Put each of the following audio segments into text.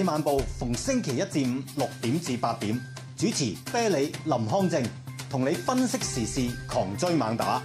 晚報逢星期一至五6點至8點，主持啤梨、林康正，同你分析時事，狂追猛打。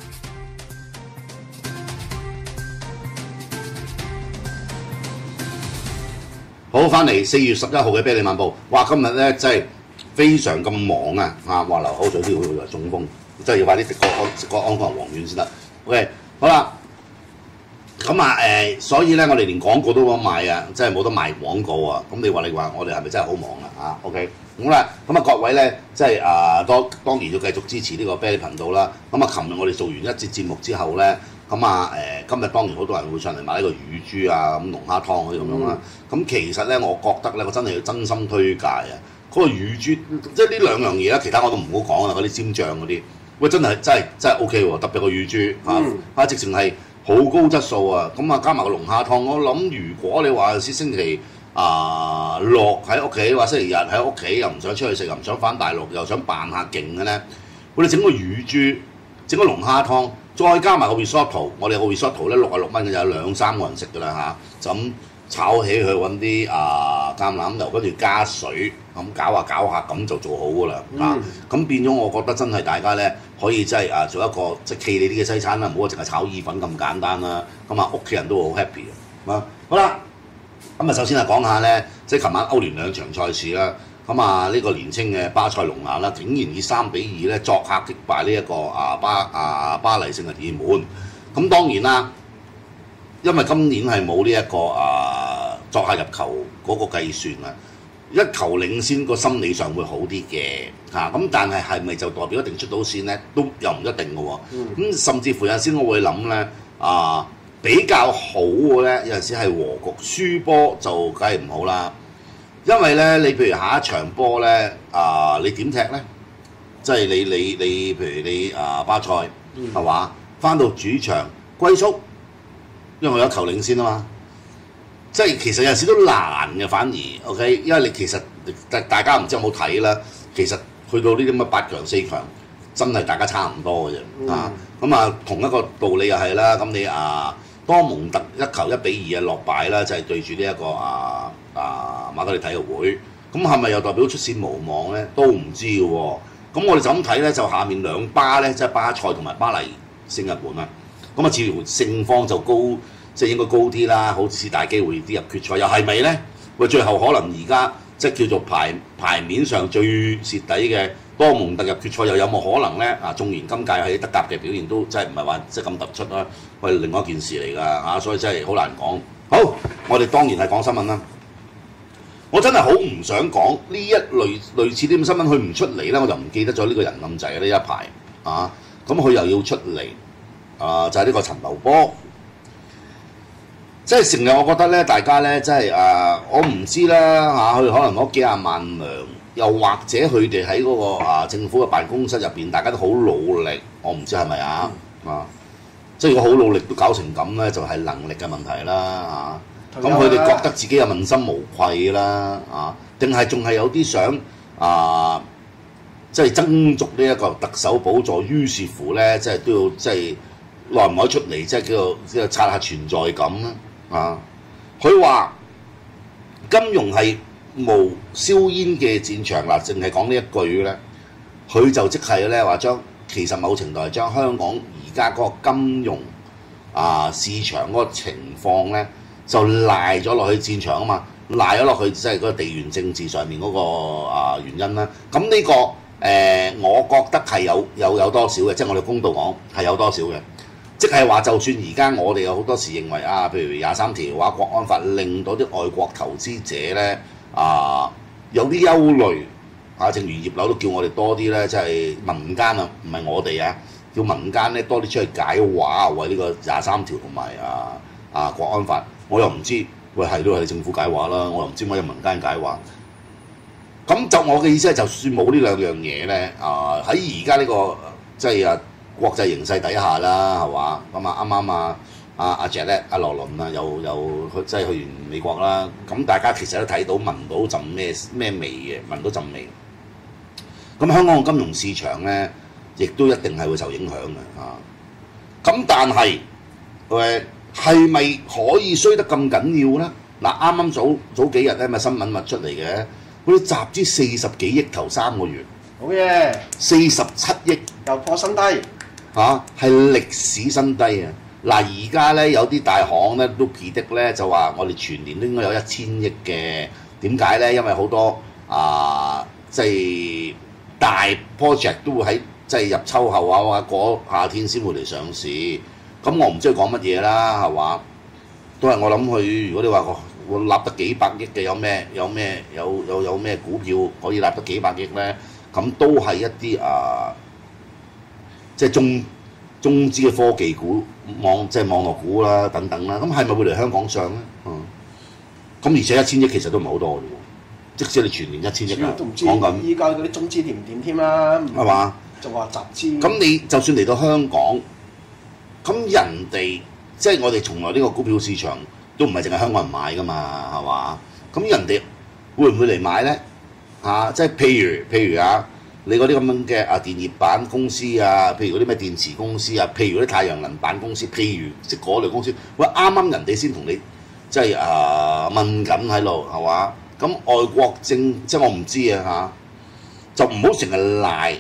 好，翻嚟4月11號嘅啤梨晚報，哇！今日咧真係非常咁忙啊！話流口水都要中風，真係要快啲食個安國黃丸先得。OK， 好啦。咁啊所以咧，我哋連廣告都冇得賣啊，真係冇得賣廣告啊！咁你話我哋係咪真係好忙啊？OK， 好啦，咁啊各位咧，即係當然要繼續支持呢個啤梨頻道啦。咁啊，琴日我哋做完一節節目之後咧，咁啊今日當然好多人會上嚟買呢個乳豬啊、咁龍蝦湯嗰啲咁樣啦。咁其實咧，我覺得咧，我真係要真心推介啊！嗰個乳豬，即係呢兩樣嘢啦，其他我都唔好講啦，嗰啲尖醬嗰啲，喂真係 OK 喎，特別個乳豬直情係好高質素啊！咁啊加埋個龍蝦湯，我諗如果你話星期六喺屋企，或星期日喺屋企又唔想出去食，又唔想返大陸，又想扮下勁嘅咧，我哋整個乳豬，整個龍蝦湯，再加埋個 risotto， 我哋個 risotto 咧66蚊嘅，有2-3個人食㗎啦嚇，就咁炒起去揾啲橄欖油，跟住加水咁搞下咁就做好㗎啦咁變咗我覺得真係大家咧可以真係做一個即係企理啲嘅西餐啦，唔好淨係炒意粉咁簡單啦。咁屋企人都好 happy 啊！好啦，咁首先講下咧，即係琴晚歐聯兩場賽事啦。咁呢個年青嘅巴塞隆拿啦，竟然以3-2咧作客擊敗呢一個巴黎聖日耳門。咁當然啦，因為今年係冇呢一個作客入球嗰個計算啊，一球領先個心理上會好啲嘅咁但係咪就代表一定出到線咧？都又唔一定嘅喎。咁甚至乎有陣時我會諗咧比較好嘅咧，有陣時係和局，輸波就梗係唔好啦。因為咧，你譬如下一場波咧你點踢咧？即係你譬如你巴塞係嘛，翻到主場歸宿，因為我有球領先啊嘛。即係其實有陣時都難嘅，反而 OK， 因為你其實大家唔知有冇睇啦。其實去到呢啲咁嘅8強4強，真係大家差唔多嘅啫咁同一個道理又係啦。咁你多蒙特1球1-2落敗啦，就係對住呢一個馬德里體育會。咁係咪又代表出線無望咧？都唔知嘅喎。咁我哋就咁睇咧，就下面兩巴咧，即係巴塞同埋巴黎聖日門啊。咁似乎勝方就高。即係應該高啲啦，好似大機會啲入決賽，又係咪咧？喂，最後可能而家即係叫做牌面上最蝕底嘅多蒙特入決賽，又有冇可能咧？縱然今屆喺德甲嘅表現都真係唔係話即係咁突出啦，喂，另外一件事嚟㗎所以真係好難講。好，我哋當然係講新聞啦。我真係好唔想講呢一類似啲咁新聞，佢唔出嚟咧，我就唔記得咗呢個人咁滯呢一排咁佢又要出嚟就係呢個陳茂波。即係成日，我覺得咧，大家咧，即係我唔知啦佢可能攞幾廿萬糧，又或者佢哋喺嗰個政府嘅辦公室入邊，大家都好努力，我唔知係咪即係如果好努力都搞成咁咧，就係能力嘅問題啦咁佢哋覺得自己有問心無愧啦定係仲係有啲想即係爭逐呢一個特首寶座，於是乎咧，即係都要即係耐唔耐出嚟，即係叫做刷下存在感啦。佢話金融係無硝煙嘅戰場嗱，淨係講呢一句咧，佢就即係咧話其實某程度係將香港而家嗰個金融市場嗰個情況咧，就賴咗落去戰場啊嘛，賴咗落去即係嗰個地緣政治上面嗰個原因啦。咁呢個我覺得係有多少嘅，即係我哋公道講係有多少嘅。即係話，就算而家我哋有好多時認為譬如23條國安法令到啲外國投資者咧有啲憂慮正如葉劉都叫我哋多啲咧，即係民間唔係我哋叫民間咧多啲出去解話，為呢個23條同埋國安法，我又唔知喂係都係政府解話啦，我又唔知乜嘢民間解話。咁就我嘅意思係，就算冇呢兩樣嘢咧喺而家呢個即係國際形勢底下啦，係嘛？咁啱啱阿 Jack 阿羅倫又即係去完美國啦。咁大家其實都睇到聞到陣咩味嘅，聞到陣味。咁香港嘅金融市場咧，亦都一定係會受影響嘅咁但係係咪可以衰得咁緊要咧？ 嗱，啱啱早幾日咧咪新聞咪出嚟嘅，嗰啲集資40幾億頭3個月， 好嘢， 47億又破新低。 嚇，係歷史新低啊！嗱，而家咧有啲大行咧都 predict咧就話我哋全年都應該有1000億嘅，點解咧？因為好多即係大 project 都會喺即係入秋後啊，或者過夏天先會嚟上市。咁我唔知佢講乜嘢啦，係嘛？都係我諗佢，如果你話我立得幾百億嘅，有咩股票可以立得幾百億咧？咁都係一啲即係中資嘅科技股、即係網絡股啦等等啦。咁係咪會嚟香港上咧？咁而且1000億其實都唔係好多嘅喎，即使你全年1000億啊， 都唔知講緊依家嗰啲中資掂唔掂添啦， 係嘛？ 仲話集資。 咁你就算嚟到香港，咁人哋即係我哋從來呢個股票市場都唔係淨係香港人買噶嘛，係嘛？咁人哋會唔會嚟買咧？即係譬如你嗰啲咁樣嘅電業板公司啊，譬如嗰啲咩電池公司啊，譬如嗰啲太陽能板公司，譬如即係嗰類公司，喂啱啱人哋先同你即係問緊喺度係嘛？咁外國即係我唔知就唔好成日賴。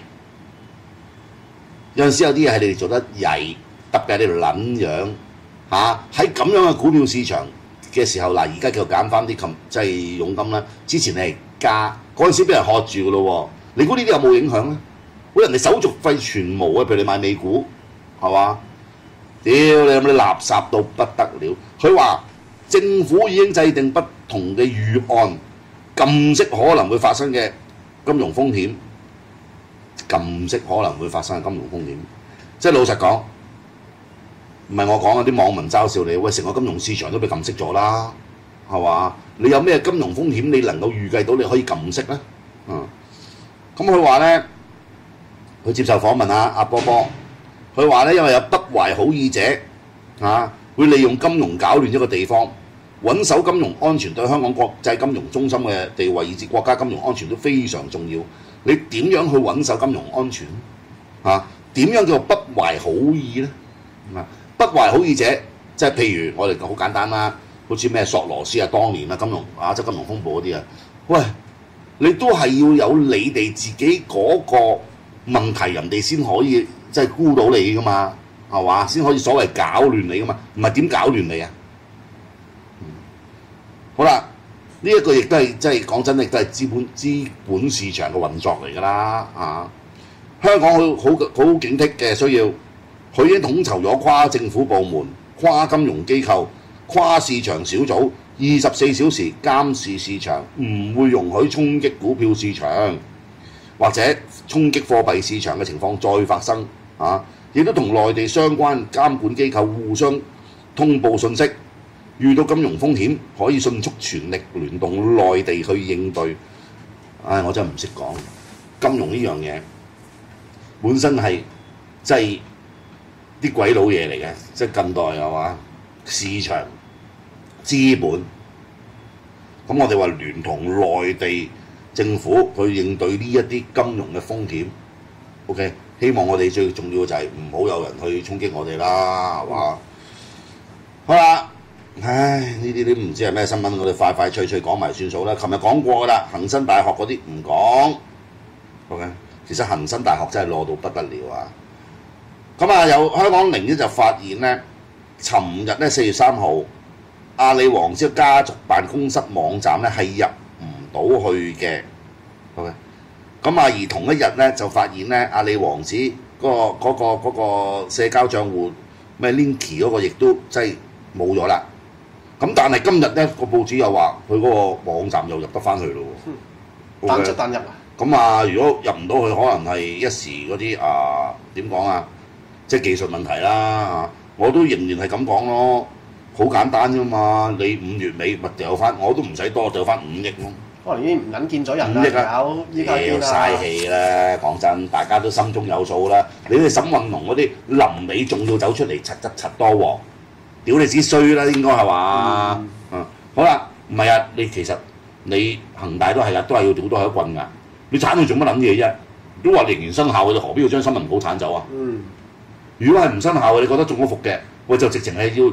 有陣時有啲嘢係你哋做得曳，特別係你哋撚樣喺咁樣嘅股票市場嘅時候，嗱而家叫減翻啲即係佣金啦。之前你係加嗰陣時俾人喝住噶咯喎，你估呢啲有冇影響咧？人哋手續費全無啊，譬如你買美股係嘛？屌你有冇啲垃圾到不得了？佢話政府已經制定不同嘅預案，禁息可能會發生嘅金融風險。禁息可能會發生嘅金融風險，即係老實講，唔係我講啊！啲網民嘲笑你，喂，成個金融市場都被禁息咗啦，係嘛？你有咩金融風險你能夠預計到你可以禁息咧？咁佢話咧，佢接受訪問阿波波，佢話咧，因為有不懷好意者會利用金融搞亂一個地方，穩守金融安全對香港國際金融中心嘅地位以至國家金融安全都非常重要。你點樣去穩守金融安全？點樣叫做不懷好意咧？不懷好意者，即係譬如我哋好簡單啦，好似咩索羅斯當年金融即係金融風暴嗰啲喂，你都係要有你哋自己嗰個問題，人哋先可以即係估到你噶嘛，係嘛？先可以所謂搞亂你噶嘛，唔係點搞亂你啊？好啦。呢一個亦都係即係講真，亦都係資本市場嘅運作嚟㗎啦香港好警惕嘅需要，佢已經統籌咗跨政府部門、跨金融機構、跨市場小組，24小時監視市場，唔會容許衝擊股票市場或者衝擊貨幣市場嘅情況再發生亦都同內地相關監管機構互相通報信息。遇到金融風險，可以迅速全力聯動內地去應對。我真係唔識講金融呢樣嘢，本身係即係啲鬼佬嘢嚟嘅，即係近代係嘛市場資本。咁我哋話聯同內地政府去應對呢一啲金融嘅風險。OK， 希望我哋最重要就係唔好有人去衝擊我哋啦，係嘛？好啦。唉，呢啲都唔知係咩新聞，我哋快脆講埋算數啦。琴日講過㗎啦，恒生大學嗰啲唔講。OK， 其實恒生大學真係攞到不得了咁有香港01就發現咧，尋日咧4月3號，阿里王子家族辦公室網站咧係入唔到去嘅。OK， 而同一日咧就發現咧，阿里王子嗰個社交賬戶咩 Linky 嗰個亦都真係冇咗啦。咁但係今日咧個報紙又話佢嗰個網站又入得翻去咯喎， 單出單入啊！ 咁如果入唔到去，可能係一時嗰啲點講即係技術問題啦我都仍然係咁講咯，好簡單啫嘛！你5月尾咪掉翻，我都唔使多掉翻5億咯。 可能已經唔撚見咗人啦，依家屌嘥氣啦！講真，大家都心中有數啦。你哋沈運龍嗰啲臨尾仲要走出嚟柒多喎。屌你只衰啦，應該係嘛？好啦，唔係其實你恒大都係都係要屌多佢一棍㗎。你剷佢做乜撚嘢啫？都話仍然生效，你何必要將新聞稿剷走啊？如果係唔生效，你覺得中咗伏嘅，就直情係要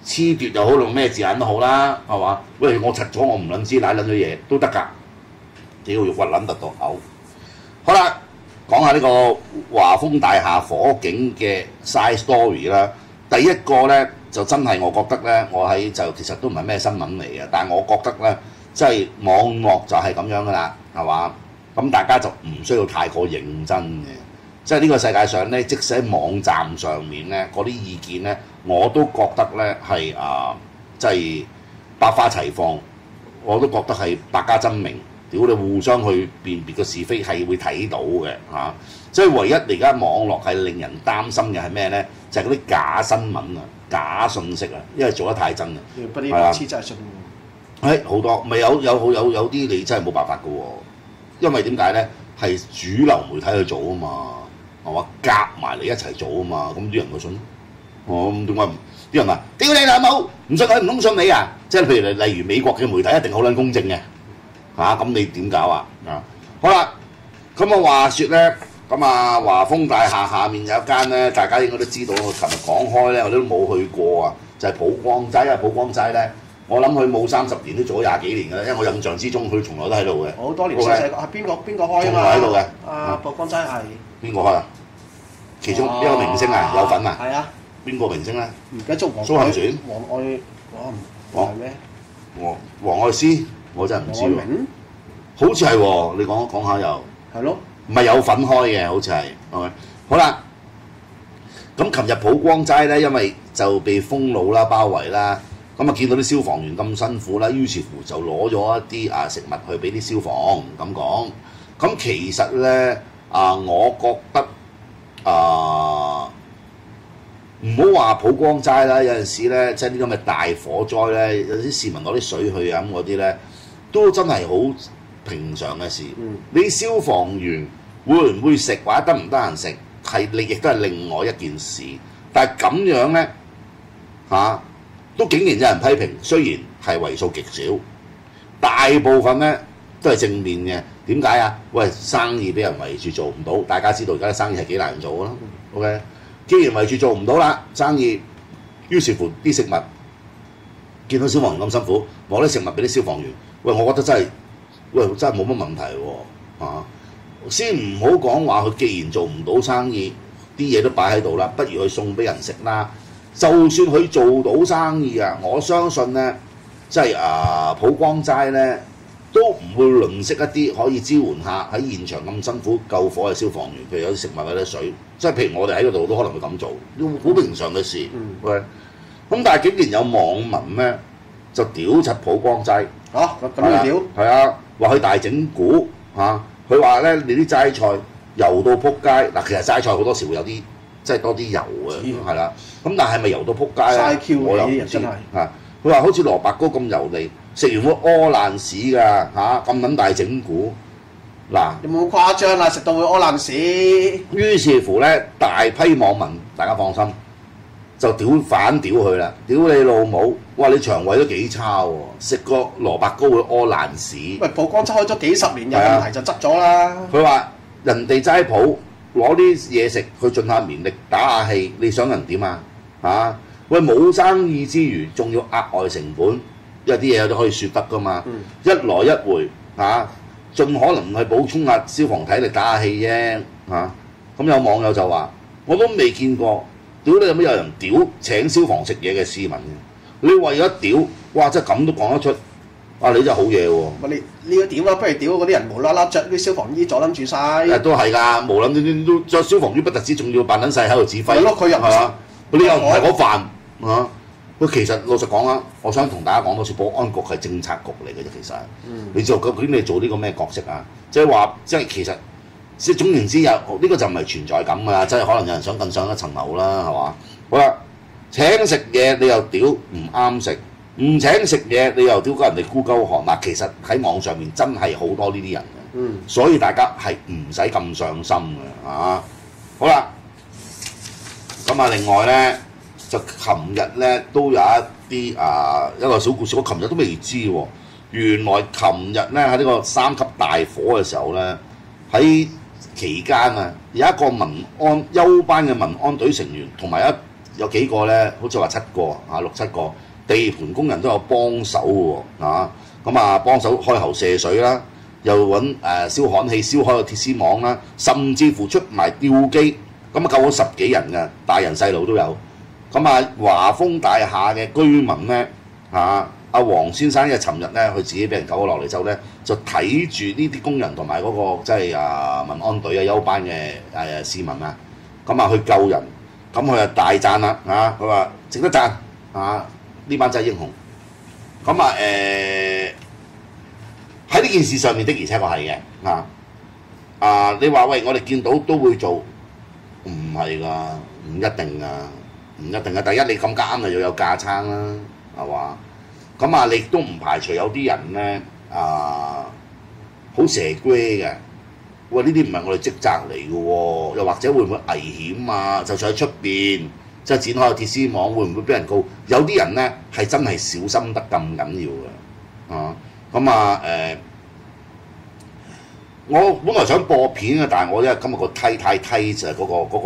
褫奪又好，用咩字眼都好啦，係嘛？喂，我柒咗，我唔撚知奶撚咗嘢都得㗎，屌肉骨撚得到嘔。好啦，講下呢個華豐大廈火警嘅 side story 啦。第一個咧就真係我覺得咧，我喺就其實都唔係咩新聞嚟嘅，但係我覺得咧，即係網絡就係咁樣㗎啦，係嘛？咁大家就唔需要太過認真嘅。即係呢個世界上咧，即使喺網站上面咧，嗰啲意見咧，我都覺得咧係即係百花齊放，我都覺得係百家爭鳴。屌你互相去辨別個是非係會睇到嘅嚇。即係唯一而家網絡係令人擔心嘅係咩咧？就係嗰啲假新聞啊、假信息啊，因為做得太真啦。 不啲白痴真係信喎。好多咪有啲你真係冇辦法嘅喎，因為點解咧？係主流媒體去做啊嘛。係嘛？夾埋嚟一齊做啊嘛，咁啲人咪信咯。咁點解啲人話屌你老母唔信佢唔通信你啊？即係譬如例如美國嘅媒體一定好撚公正嘅嚇，咁你點搞啊？好啦，咁啊話説咧，咁啊華豐大廈下面有一間咧，大家應該都知道，我琴日講開咧，我都冇去過啊，就係寶光齋啊！寶光齋咧，我諗佢冇30年都做咗廿幾年㗎啦，因為我印象之中佢從來都喺度嘅。 好多年先細個，係邊個開啊嘛？ 從來喺度嘅。 寶光齋係。 邊個開啊？其中一個明星啊，有份啊？ 係啊。邊個明星咧？ 唔記得咗蘇杏璇、 黃愛，我唔係咩？ 黃愛詩，我真係唔知喎。好似係喎，你講下又。係咯。唔係有份開嘅，好似係。係咪？好啦，咁琴日寶光齋咧，因為就被封路啦、包圍啦，咁啊見到啲消防員咁辛苦啦，於是乎就攞咗一啲食物去俾啲消防咁講。咁其實咧我覺得唔好話寶光齋啦，有陣時咧，即係啲咁嘅大火災咧，有啲市民攞啲水去飲嗰啲咧，都真係好平常嘅事。你消防員會唔會食或者得唔得閒食，係你亦都係另外一件事。但係咁樣咧都竟然有人批評，雖然係為數極少，大部分咧都係正面嘅。點解啊？喂，生意俾人圍住做唔到，大家知道而家生意係幾難做㗎啦。OK， 既然圍住做唔到啦，生意，於是乎啲食物見到消防員咁辛苦，攞啲食物俾啲消防員，喂，我覺得真係冇乜問題喎。先唔好講話佢既然做唔到生意，啲嘢都擺喺度啦，不如去送俾人食啦。就算佢做到生意啊，我相信咧，即係寶光齋咧，都唔會吝嗇一啲可以支援下喺現場咁辛苦救火嘅消防員，譬如有啲食物或者水，即係譬如我哋喺嗰度都可能會咁做，好平常嘅事。喂，咁但係竟然有網民咧就屌柒寶光齋， 咁樣屌？ 係啊，話佢大整蠱佢話咧你啲齋菜油到撲街嗱，其實齋菜好多時會有啲即係多啲油嘅，係啦。咁但係咪油到撲街咧？我又唔知佢話好似蘿蔔糕咁油膩，食完會屙爛屎㗎咁撚大整蠱嗱， 有冇誇張啊？食到會屙爛屎。 於是乎咧，大批網民大家放心，就反屌佢啦！屌你老母！哇！你腸胃都幾差喎，食個蘿蔔糕會屙爛屎。 喂，寶光齋開咗幾十年，有問題就執咗啦。 佢話人哋齋鋪攞啲嘢食去盡下綿力打下氣，你想人點啊？喂，冇生意之餘，仲要額外成本，因為啲嘢都可以説得噶嘛。一來一回盡可能去補充下消防體力打下氣啫咁有網友就話：我都未見過，屌你有冇有人屌請消防食嘢嘅市民嘅？你為咗屌，哇！真係咁都講得出，你真係好嘢喎！ 你要屌啦，不如屌嗰啲人無啦啦着啲消防衣阻撚住晒。 都係㗎，無撚端都着消防衣不特止，仲要扮撚細喺度指揮。 係咯，佢又唔係你又唔係嗰飯其實老實講啊，我想同大家講多次，保安局係政策局嚟嘅啫。其實，你究竟你做呢個咩角色啊？即係話，即係其實，即係總言之有呢個就唔係存在感㗎啦。即係可能有人想更上一層樓啦，係嘛？好啦，請食嘢你又屌唔啱食，唔請食嘢你又屌鳩人哋孤鳩寒嗱。其實喺網上面真係好多呢啲人嘅，所以大家係唔使咁上心嘅好啦，咁另外咧。就琴日咧都有一啲一個小故事，我琴日都未知喎。原來琴日咧喺呢個3級大火嘅時候咧，喺期間有一個休班嘅民安隊成員同埋一有幾個咧，好似話7個啊6、7個地盤工人都有幫手喎咁啊幫手開喉射水啦，又揾燒焊器燒開個鐵絲網啦，甚至乎出埋吊機，咁啊救咗10幾人嘅，大人細路都有。咁啊華豐大廈嘅居民咧阿黃先生尋日咧，佢自己俾人救咗落嚟之後咧，就睇住呢啲工人同埋嗰個即係民安隊休班嘅市民啊，咁啊去救人，咁佢就大讚啦佢話值得讚呢班真係英雄。咁喺呢件事上面的而且確係嘅你話喂，我哋見到都會做，唔係㗎，唔一定㗎，唔一定㗎。第一你咁啱就要有架撐啦，係嘛？咁你都唔排除有啲人咧好蛇龜嘅，喂呢啲唔係我哋職責嚟嘅喎，又或者會唔會危險啊？就算喺出邊即係展開個鐵絲網，會唔會俾人告？有啲人咧係真係小心得咁緊要嘅我本來想播片嘅，但係我因為今日個梯太梯就係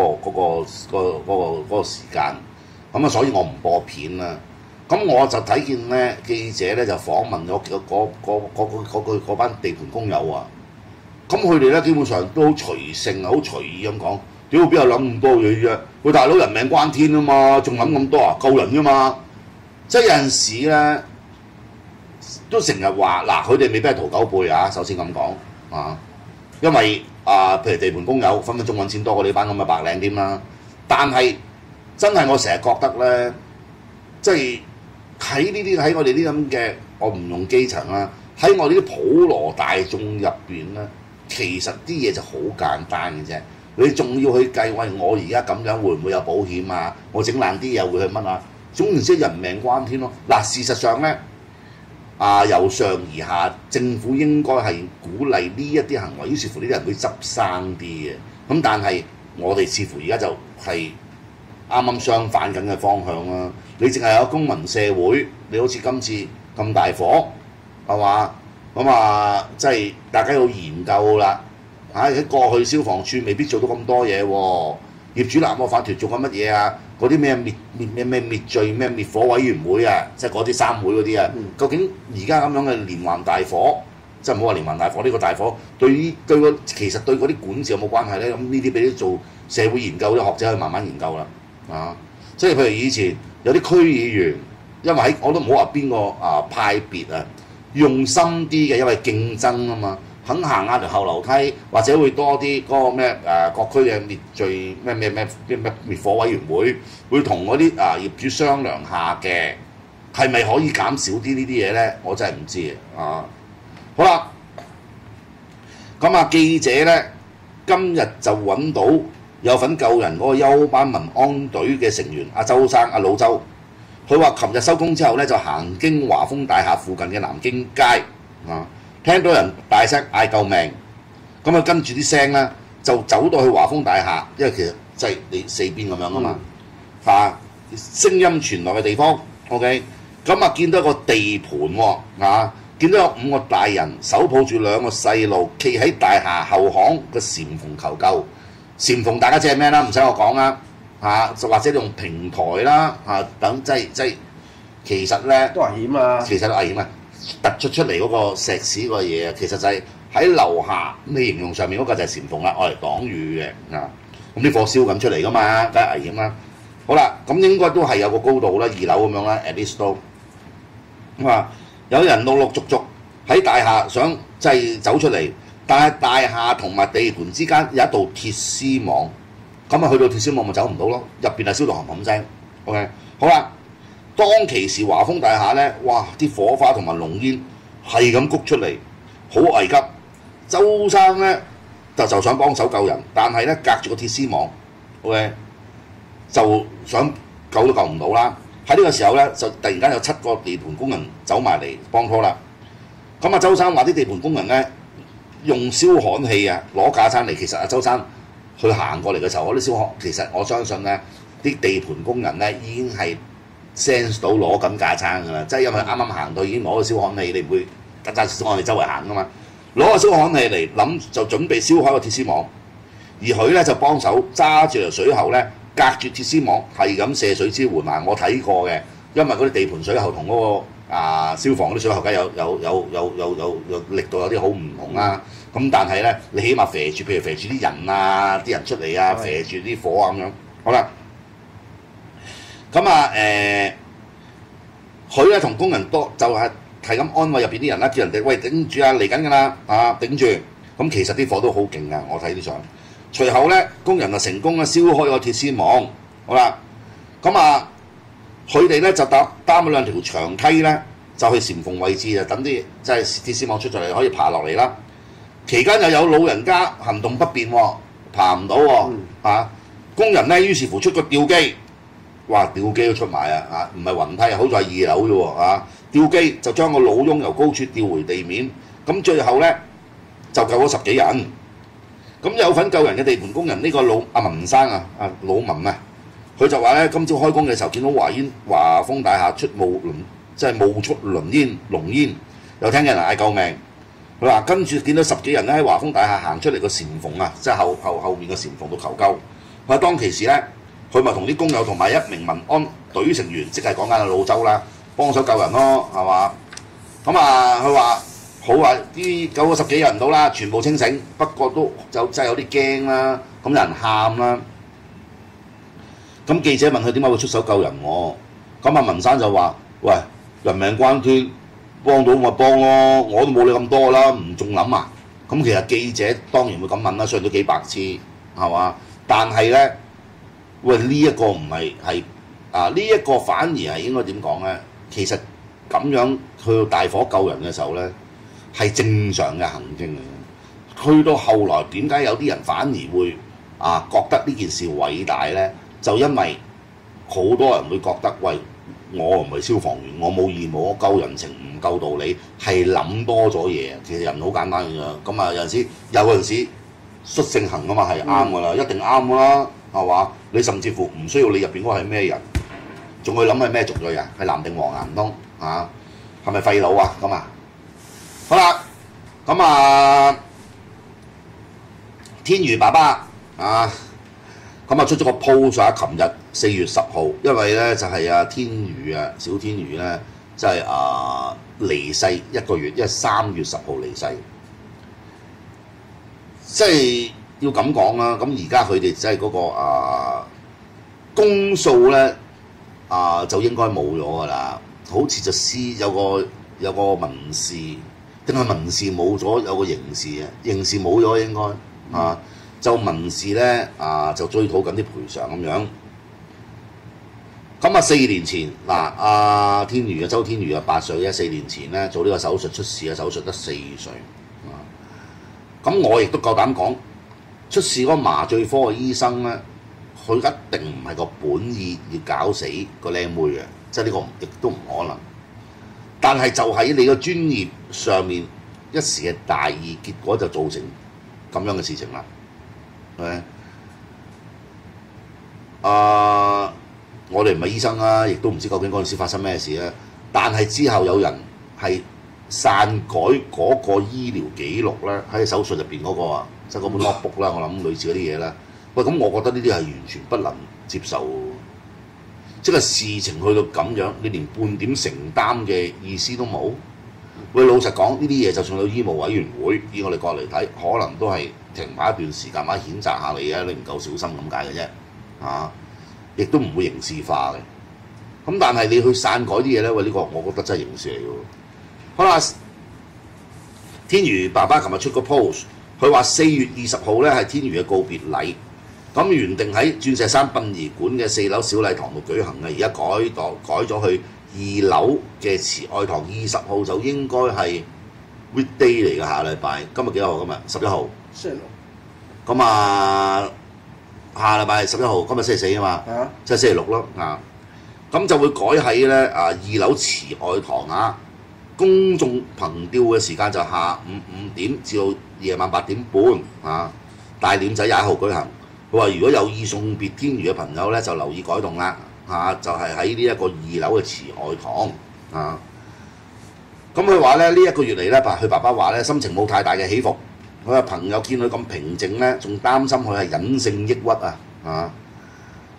嗰個時間，所以我唔播片啦。咁我就睇見咧記者咧就訪問咗嗰班地盤工友咁佢哋咧基本上都好隨性好隨意咁講，屌邊有諗咁多嘢啫？喂大佬人命關天啊嘛，仲諗咁多救人啫嘛！即係有陣時咧都成日話嗱，佢哋未必係屠狗輩首先咁講因為譬如地盤工友分分鐘揾錢多過呢班咁嘅白領添啦。但係真係我成日覺得咧，即係喺我哋呢咁嘅，我唔用基層啦，喺我哋啲普羅大眾入邊咧，其實啲嘢就好簡單嘅啫。你仲要去計喂，我而家咁樣會唔會有保險啊？我整爛啲嘢會去乜啊？總言之，人命關天咯。嗱，事實上咧，由上而下，政府應該係鼓勵呢一啲行為，於是乎呢啲人會執生啲嘅。咁但係我哋似乎而家就係啱啱相反緊嘅方向啦。你淨係有公民社會，你好似今次咁大火，係嘛？咁即係大家要研究啦。喺過去消防處未必做到咁多嘢喎。業主立案法團做緊乜嘢啊？嗰啲咩滅罪咩滅火委員會即係嗰啲3會嗰啲究竟而家咁樣嘅連環大火，即係唔好話連環大火呢個大火其實對嗰啲管治有冇關係咧？咁呢啲俾啲做社會研究嘅學者去慢慢研究啦。即係譬如以前有啲區議員，因為我都唔好話邊個派別用心啲嘅，因為競爭啊嘛，肯行下條後樓梯，或者會多啲嗰個咩各區嘅滅罪咩滅火委員會，會同嗰啲業主商量下嘅，係咪可以減少啲呢啲嘢咧？我真係唔知好啦，咁記者咧今日就揾到有份救人嗰個休班民安隊嘅成員周生老周，佢話琴日收工之後咧就行經華豐大廈附近嘅南京街聽到人大聲嗌救命，咁跟住啲聲咧就走到去華豐大廈，因為其實即係你四邊咁樣嘛聲音傳來嘅地方 ，OK， 咁見到一個地盤見到有5個大人手抱住2個細路，企喺大廈後巷嘅簷篷求救。簷篷大家知係咩啦？唔使我講啦就或者用平台啦等即係其實咧都危險其實都危險突出嚟嗰個石屎個嘢其實就係喺樓下，你形容上面嗰個就係簷篷啦，愛嚟擋雨嘅咁啲火燒緊出嚟噶嘛，梗係危險啦。好啦，咁應該都係有個高度啦，2樓咁樣啦 ，at least 都有人陸陸續續喺大廈想即係走出嚟，但係大廈同埋地盤之間有一道鐵絲網，咁去到鐵絲網咪走唔到咯，入邊係燒到冚冚聲。OK， 好啦，當其時華豐大廈咧，哇！啲火花同埋濃煙係咁谷出嚟，好危急。周生咧就想幫手救人，但係咧隔住個鐵絲網 ，OK， 就想救都救唔到啦。喺呢個時候咧，就突然間有7個地盤工人走埋嚟幫拖啦。咁周生話啲地盤工人咧用燒焊器攞架撐嚟，其實周生去行過嚟嘅時候，嗰啲燒焊其實我相信咧啲地盤工人咧已經係 sense 到攞緊架撐㗎啦，即係因為啱啱行到已經攞個燒焊器，你唔會揸燒焊器周圍行㗎嘛，攞個燒焊器嚟諗就準備燒開個鐵絲網，而佢咧就幫手揸住條水喉咧隔住鐵絲網係咁射水支援嗱，我睇過嘅，因為嗰啲地盤水喉同嗰個消防嗰啲水喉梗有力度有啲好唔同啦。咁但係咧，你起碼肥住，譬如肥住啲人啊，啲人出嚟啊，肥住啲火啊咁樣。好啦，咁佢咧同工人多就係咁安慰入邊啲人啦，叫人哋喂頂住啊，嚟緊㗎啦，頂住。咁其實啲火都好勁㗎，我睇啲相。隨後咧，工人就成功咧燒開個鐵絲網。好啦，咁佢哋咧就擔咗兩條長梯咧，就去禪縫位置就等啲即係鐵絲網出咗嚟可以爬落嚟啦。期間又有老人家行動不便喎，爬唔到喎，工人咧於是乎出個吊機，哇吊機都出埋唔係雲梯，好在係2樓啫喎，吊機就將個老翁由高處吊回地面，咁最後咧就救咗10幾人。咁有份救人嘅地盤工人呢個文生老文佢就話咧，今朝開工嘅時候見到華豐大廈出冒出濃煙，又聽見人嗌救命。佢話跟住見到10幾人咧喺華豐大廈行出嚟個禪縫即係後面嘅禪縫度求救。佢話當其時咧，佢咪同啲工友同埋一名民安隊成員，即係講緊阿老周啦，幫手救人咯，係嘛？咁佢話好啲救咗10幾人到啦，全部清醒，不過都就真係有啲驚啦，咁有人喊啦。咁記者問佢點解會出手救人喎？咁文生就話：喂，人命關天。幫到咪幫咯，我都冇你咁多啦，唔仲諗啊？咁其實記者當然會咁問啦，雖然都幾白痴，係嘛？但係咧，喂呢一個唔係呢一個反而係應該點講咧？其實咁樣去到大火救人嘅時候咧，係正常嘅行徑嚟嘅。去到後來點解有啲人反而會覺得呢件事偉大咧？就因為好多人會覺得喂，我唔係消防員，我冇義務，我救人情唔夠道理，係諗多咗嘢。其實人好簡單嘅啫。咁有陣時率性行啊嘛，係啱㗎啦，一定啱㗎啦，係嘛？你甚至乎唔需要你入邊嗰個係咩人，仲去諗係咩族裔啊？係藍定黃唔通係咪廢佬啊？咁好啦，咁天瑜爸爸出咗個 post 琴日4月10號，因為咧就係天瑜小天瑜咧，即係離世1個月，因為3月10號離世，即係要咁講啦。咁而家佢哋即係嗰個公訴咧就應該冇咗㗎啦，好似就有個民事，定係民事冇咗，有個刑事刑事冇咗應該就民事咧就追討緊啲賠償咁樣。咁4年前天瑜周天瑜8歲啫，4年前咧做呢個手術出事嘅手術得4歲。咁我亦都夠膽講，出事嗰個麻醉科嘅醫生咧，佢一定唔係個本意要搞死個靚妹嘅，即係呢個亦都唔可能。但係就喺你個專業上面一時嘅大意，結果就造成咁樣嘅事情啦。我哋唔係醫生啦，亦都唔知究竟嗰陣時發生咩事啦。但係之後有人係篡改嗰個醫療記錄咧，喺手術入邊嗰個即係嗰本 notebook 啦，我諗類似嗰啲嘢啦。喂，咁我覺得呢啲係完全不能接受，即係事情去到咁樣，你連半點承擔嘅意思都冇。喂，老實講，呢啲嘢就算有醫務委員會，以我哋角度嚟睇，可能都係停埋一段時間，或者譴責下你你唔夠小心咁解嘅啫，亦都唔會刑事化嘅。咁但係你去篡改啲嘢咧，喂，呢個我覺得真係刑事嚟嘅。好啦，天瑜爸爸琴日出個 post， 佢話4月20號咧係天瑜嘅告別禮，咁原定喺鑽石山殯儀館嘅4樓小禮堂度舉行嘅，而家改咗去2樓嘅慈愛堂，20號就應該係 weekday 嚟嘅，下禮拜。今日幾號？今日11號。 星期 6。咁下禮拜11號，今日星期4啊嘛，即係星期6咯。咁就會改喺咧2樓慈愛堂公眾憑吊嘅時間就下午5點至到夜晚8點半大殮仔21號舉行。佢話如果有意送別天瑜嘅朋友咧，就留意改動啦。就係喺呢一個2樓嘅慈愛堂咁佢話咧呢1個月嚟咧，佢爸爸話咧心情冇太大嘅起伏。佢話朋友見佢咁平靜咧，仲擔心佢係隱性抑鬱咁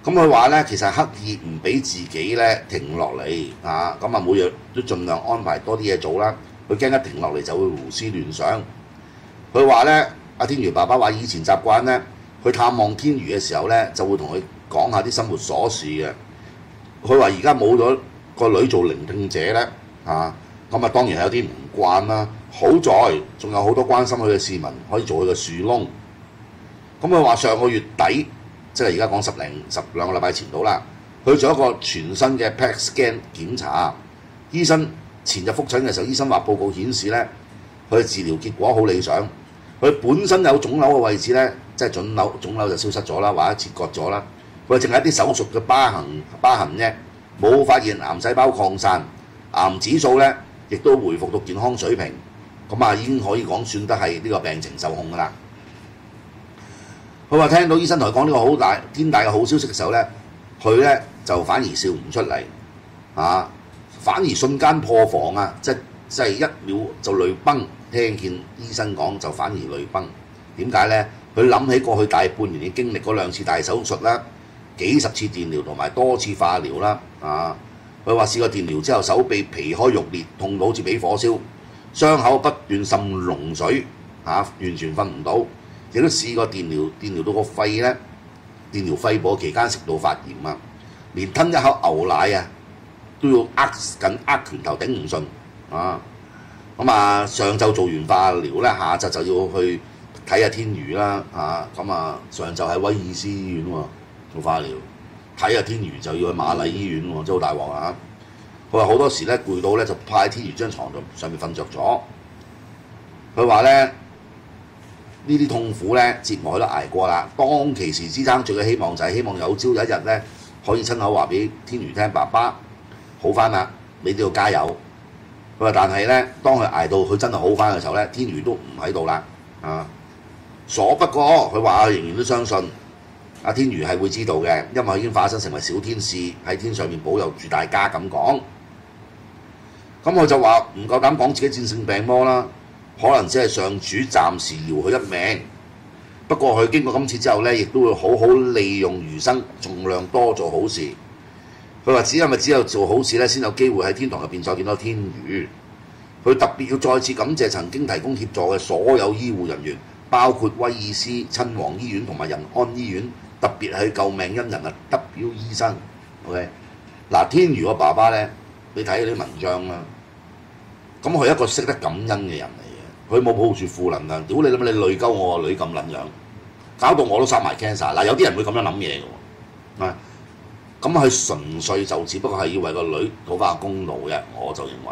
咁佢話咧，其實刻意唔俾自己咧停落嚟啊，咁啊每日都盡量安排多啲嘢做啦。佢驚一停落嚟就會胡思亂想。佢話咧，阿天瑜爸爸話以前習慣咧，去探望天瑜嘅時候咧，就會同佢講下啲生活瑣事嘅。佢話而家冇咗個女做聆聽者咧，咁啊當然係有啲唔慣啦。好在仲有好多關心佢嘅市民可以做佢嘅樹窿。咁佢話上個月底，即係而家講十兩個禮拜前到啦，去做一個全新嘅 PET scan 檢查。醫生前日覆診嘅時候，醫生話報告顯示咧，佢嘅治療結果好理想。佢本身有腫瘤嘅位置咧，即係腫瘤就消失咗啦，或者切割咗啦。佢淨係一啲手術嘅疤痕啫，冇發現癌細胞擴散，癌指數咧亦都回復到健康水平。咁啊已經可以講算得係呢個病情受控㗎啦。佢話聽到醫生同佢講呢個天大嘅好消息嘅時候咧，佢咧就反而笑唔出嚟，反而瞬間破防啊！即係一秒就淚崩。聽見醫生講就反而淚崩。點解咧？佢諗起過去大半年嘅經歷嗰2次大手術啦，幾十次電療同埋多次化療啦。佢話試過電療之後，手臂皮開肉裂，痛到好似俾火燒，傷口不斷滲膿水，完全瞓唔到。亦都試過電療到個肺咧，電療肺部期間食道發炎啊，連吞一口牛奶啊都要握拳頭頂唔順啊！咁啊，上晝做完化療咧，下晝就要去睇下天瑜啦上晝喺威爾斯醫院喎做化療，睇下天瑜就要去瑪麗醫院喎，真係好大鑊啊！佢話好多時咧攰到咧就趴喺天瑜張床上面瞓着咗。佢話咧呢啲痛苦咧折磨佢都捱過啦。當其時支撐住嘅希望就係希望有朝有一日咧可以親口話俾天瑜聽，爸爸好翻啦，你都要加油。佢話但係咧，當佢捱到佢真係好翻嘅時候咧，天瑜都唔喺度啦所不過佢話仍然都相信阿天瑜係會知道嘅，因為佢已經化身成為小天使喺天上面保佑住大家咁講。咁佢就話唔夠膽講自己戰勝病魔啦，可能只係上主暫時饒佢一命。不過佢經過今次之後咧，亦都會好好利用餘生，盡量多做好事。佢話只有做好事咧，先有機會喺天堂入邊再見到天瑜。佢特別要再次感謝曾經提供協助嘅所有醫護人員，包括威爾斯親王醫院同埋仁安醫院，特別係救命恩人啊 W 醫生。OK， 嗱，天瑜個爸爸咧，你睇嗰啲文章啦，咁佢係一個識得感恩嘅人嚟嘅，佢冇抱住負能量，屌你諗你累鳩我個女咁撚樣，搞到我都生埋 cancer。嗱，有啲人會咁樣諗嘢嘅喎，咁佢純粹就只不過係要為個女討翻個公道嘅，我就認為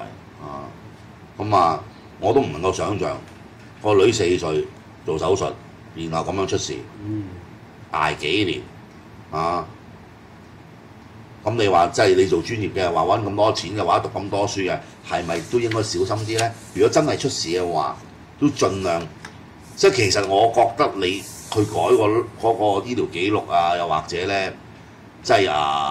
我都唔能夠想像個女4歲做手術，然後咁樣出事，捱幾年咁你話即係你做專業嘅話揾咁多錢嘅話，讀咁多書嘅，係咪都應該小心啲咧？如果真係出事嘅話，都盡量即係其實我覺得你去改嗰個醫療記錄啊，又或者咧。即係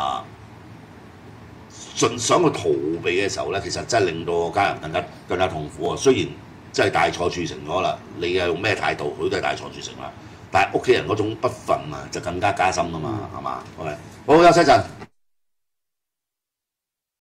盡想去逃避嘅時候咧，其實真係令到個家人更加痛苦啊！雖然真係大錯鑄成咗啦，你係用咩態度，佢都係大錯鑄成啦。但係屋企人嗰種不忿啊，就更加加深啊嘛，係嘛？OK，好休息一陣。